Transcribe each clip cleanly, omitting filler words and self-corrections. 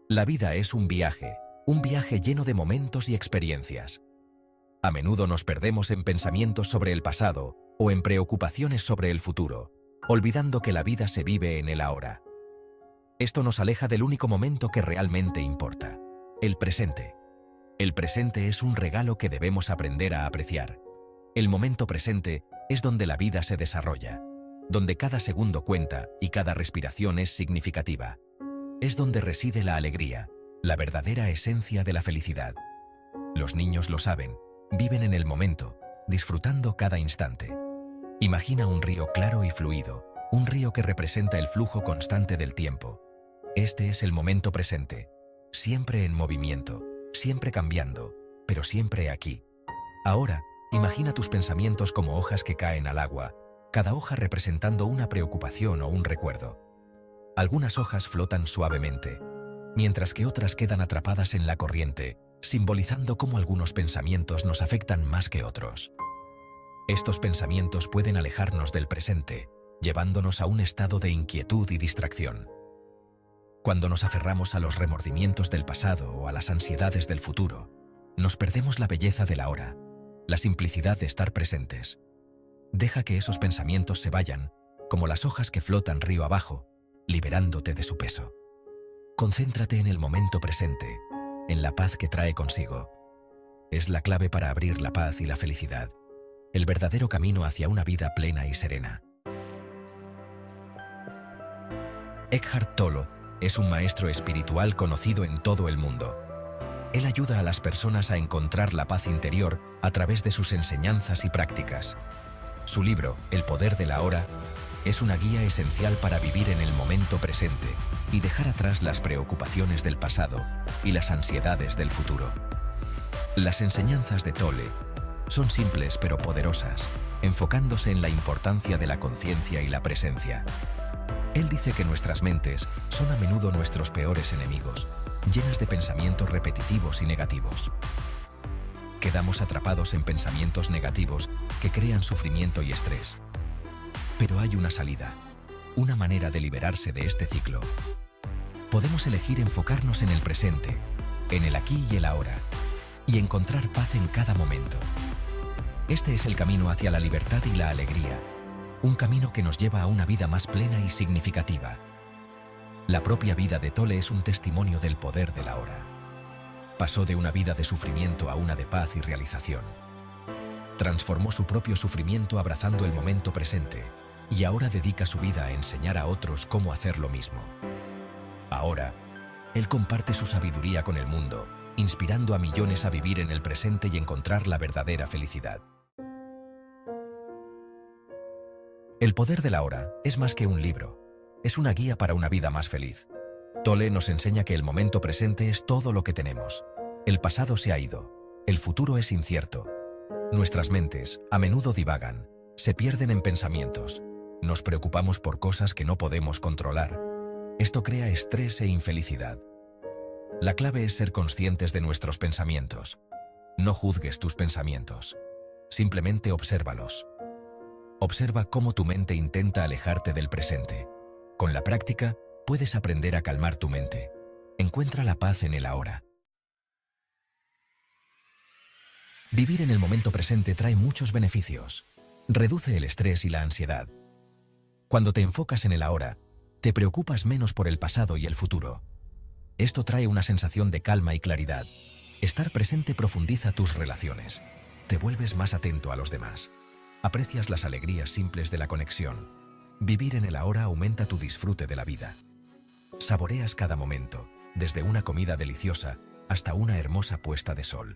La vida es un viaje lleno de momentos y experiencias. A menudo nos perdemos en pensamientos sobre el pasado o en preocupaciones sobre el futuro, olvidando que la vida se vive en el ahora. Esto nos aleja del único momento que realmente importa, el presente. El presente es un regalo que debemos aprender a apreciar. El momento presente es donde la vida se desarrolla, donde cada segundo cuenta y cada respiración es significativa. Es donde reside la alegría, la verdadera esencia de la felicidad. Los niños lo saben, viven en el momento, disfrutando cada instante. Imagina un río claro y fluido, un río que representa el flujo constante del tiempo. Este es el momento presente, siempre en movimiento, siempre cambiando, pero siempre aquí. Ahora, imagina tus pensamientos como hojas que caen al agua, cada hoja representando una preocupación o un recuerdo. Algunas hojas flotan suavemente, mientras que otras quedan atrapadas en la corriente, simbolizando cómo algunos pensamientos nos afectan más que otros. Estos pensamientos pueden alejarnos del presente, llevándonos a un estado de inquietud y distracción. Cuando nos aferramos a los remordimientos del pasado o a las ansiedades del futuro, nos perdemos la belleza del ahora, la simplicidad de estar presentes. Deja que esos pensamientos se vayan, como las hojas que flotan río abajo, liberándote de su peso. Concéntrate en el momento presente, en la paz que trae consigo. Es la clave para abrir la paz y la felicidad, el verdadero camino hacia una vida plena y serena. Eckhart Tolle es un maestro espiritual conocido en todo el mundo. Él ayuda a las personas a encontrar la paz interior a través de sus enseñanzas y prácticas. Su libro, El poder de la hora, es una guía esencial para vivir en el momento presente y dejar atrás las preocupaciones del pasado y las ansiedades del futuro. Las enseñanzas de Tolle son simples pero poderosas, enfocándose en la importancia de la conciencia y la presencia. Él dice que nuestras mentes son a menudo nuestros peores enemigos, llenas de pensamientos repetitivos y negativos. Quedamos atrapados en pensamientos negativos que crean sufrimiento y estrés. Pero hay una salida, una manera de liberarse de este ciclo. Podemos elegir enfocarnos en el presente, en el aquí y el ahora, y encontrar paz en cada momento. Este es el camino hacia la libertad y la alegría, un camino que nos lleva a una vida más plena y significativa. La propia vida de Tolle es un testimonio del poder de la hora. Pasó de una vida de sufrimiento a una de paz y realización. Transformó su propio sufrimiento abrazando el momento presente y ahora dedica su vida a enseñar a otros cómo hacer lo mismo. Ahora, él comparte su sabiduría con el mundo, inspirando a millones a vivir en el presente y encontrar la verdadera felicidad. El poder de la hora es más que un libro, es una guía para una vida más feliz. Tolle nos enseña que el momento presente es todo lo que tenemos. El pasado se ha ido, el futuro es incierto. Nuestras mentes, a menudo divagan, se pierden en pensamientos. Nos preocupamos por cosas que no podemos controlar. Esto crea estrés e infelicidad. La clave es ser conscientes de nuestros pensamientos. No juzgues tus pensamientos. Simplemente obsérvalos. Observa cómo tu mente intenta alejarte del presente. Con la práctica, puedes aprender a calmar tu mente. Encuentra la paz en el ahora. Vivir en el momento presente trae muchos beneficios. Reduce el estrés y la ansiedad. Cuando te enfocas en el ahora, te preocupas menos por el pasado y el futuro. Esto trae una sensación de calma y claridad. Estar presente profundiza tus relaciones. Te vuelves más atento a los demás. Aprecias las alegrías simples de la conexión. Vivir en el ahora aumenta tu disfrute de la vida. Saboreas cada momento, desde una comida deliciosa hasta una hermosa puesta de sol.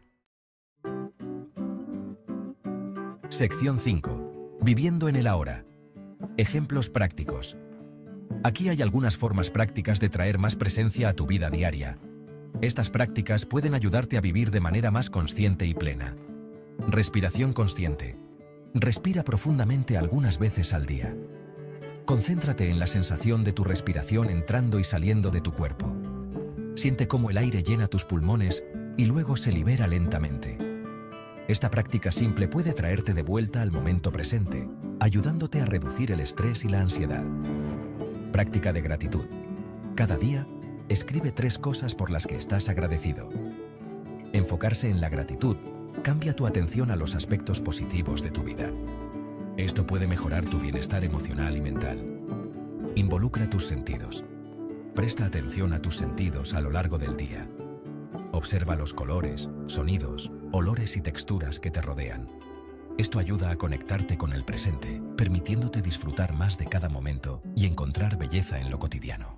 Sección 5. Viviendo en el ahora. Ejemplos prácticos. Aquí hay algunas formas prácticas de traer más presencia a tu vida diaria. Estas prácticas pueden ayudarte a vivir de manera más consciente y plena. Respiración consciente. Respira profundamente algunas veces al día. Concéntrate en la sensación de tu respiración entrando y saliendo de tu cuerpo. Siente cómo el aire llena tus pulmones y luego se libera lentamente. Esta práctica simple puede traerte de vuelta al momento presente, ayudándote a reducir el estrés y la ansiedad. Práctica de gratitud. Cada día, Escribe 3 cosas por las que estás agradecido. Enfocarse en la gratitud cambia tu atención a los aspectos positivos de tu vida. Esto puede mejorar tu bienestar emocional y mental. Involucra tus sentidos. Presta atención a tus sentidos a lo largo del día. Observa los colores, sonidos, olores y texturas que te rodean. Esto ayuda a conectarte con el presente, permitiéndote disfrutar más de cada momento y encontrar belleza en lo cotidiano.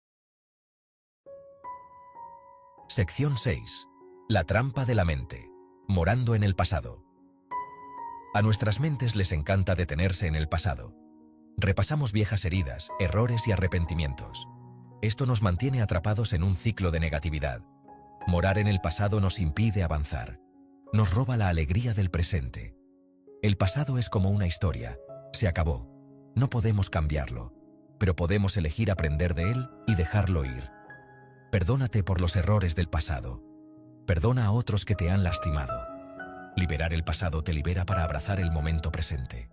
Sección 6. La trampa de la mente. Morando en el pasado. A nuestras mentes les encanta detenerse en el pasado. Repasamos viejas heridas, errores y arrepentimientos. Esto nos mantiene atrapados en un ciclo de negatividad. Morar en el pasado nos impide avanzar. Nos roba la alegría del presente. El pasado es como una historia. Se acabó. No podemos cambiarlo, pero podemos elegir aprender de él y dejarlo ir. Perdónate por los errores del pasado. Perdona a otros que te han lastimado. Liberar el pasado te libera para abrazar el momento presente.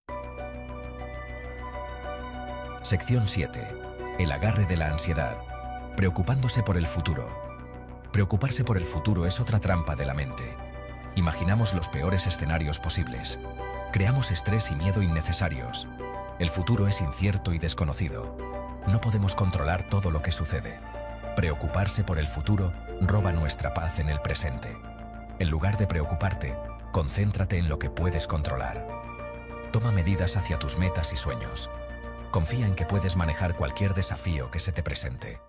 Sección 7. El agarre de la ansiedad. Preocupándose por el futuro. Preocuparse por el futuro es otra trampa de la mente. Imaginamos los peores escenarios posibles. Creamos estrés y miedo innecesarios. El futuro es incierto y desconocido. No podemos controlar todo lo que sucede. Preocuparse por el futuro roba nuestra paz en el presente. En lugar de preocuparte, concéntrate en lo que puedes controlar. Toma medidas hacia tus metas y sueños. Confía en que puedes manejar cualquier desafío que se te presente.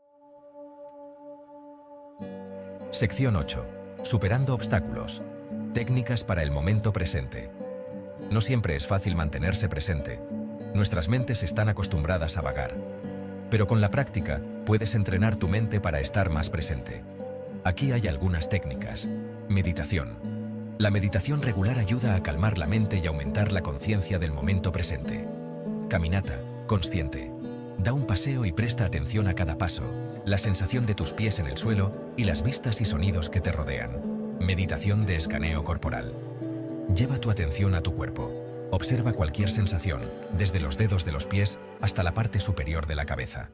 Sección 8. Superando obstáculos. Técnicas para el momento presente. No siempre es fácil mantenerse presente. Nuestras mentes están acostumbradas a vagar. Pero con la práctica, puedes entrenar tu mente para estar más presente. Aquí hay algunas técnicas. Meditación. La meditación regular ayuda a calmar la mente y aumentar la conciencia del momento presente. Caminata, consciente. Da un paseo y presta atención a cada paso, la sensación de tus pies en el suelo y las vistas y sonidos que te rodean. Meditación de escaneo corporal. Lleva tu atención a tu cuerpo. Observa cualquier sensación, desde los dedos de los pies hasta la parte superior de la cabeza.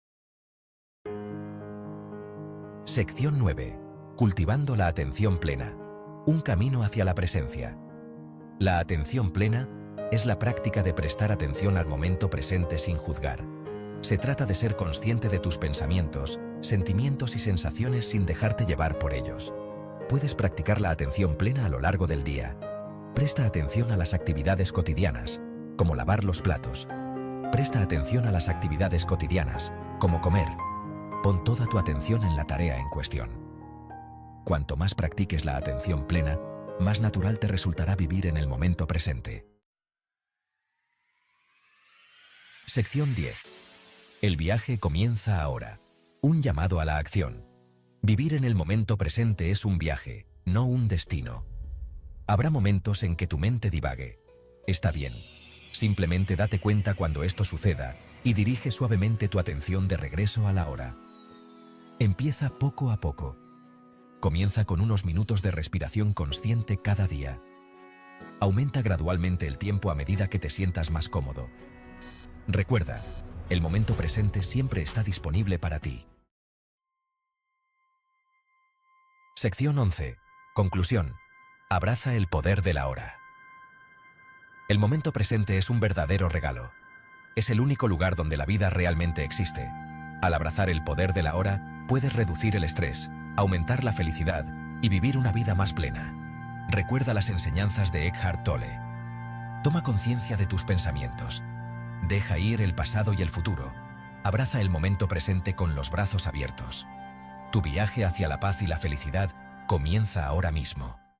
Sección 9. Cultivando la atención plena. Un camino hacia la presencia. La atención plena es la práctica de prestar atención al momento presente sin juzgar. Se trata de ser consciente de tus pensamientos, sentimientos y sensaciones sin dejarte llevar por ellos. Puedes practicar la atención plena a lo largo del día. Presta atención a las actividades cotidianas, como lavar los platos. Presta atención a las actividades cotidianas, como comer. Pon toda tu atención en la tarea en cuestión. Cuanto más practiques la atención plena, más natural te resultará vivir en el momento presente. Sección 10. El viaje comienza ahora. Un llamado a la acción. Vivir en el momento presente es un viaje, no un destino. Habrá momentos en que tu mente divague. Está bien. Simplemente date cuenta cuando esto suceda y dirige suavemente tu atención de regreso a la hora. Empieza poco a poco. Comienza con unos minutos de respiración consciente cada día. Aumenta gradualmente el tiempo a medida que te sientas más cómodo. Recuerda, el momento presente siempre está disponible para ti. Sección 11. Conclusión. Abraza el poder de la hora. El momento presente es un verdadero regalo. Es el único lugar donde la vida realmente existe. Al abrazar el poder de la hora, puedes reducir el estrés, aumentar la felicidad y vivir una vida más plena. Recuerda las enseñanzas de Eckhart Tolle. Toma conciencia de tus pensamientos. Deja ir el pasado y el futuro. Abraza el momento presente con los brazos abiertos. Tu viaje hacia la paz y la felicidad comienza ahora mismo.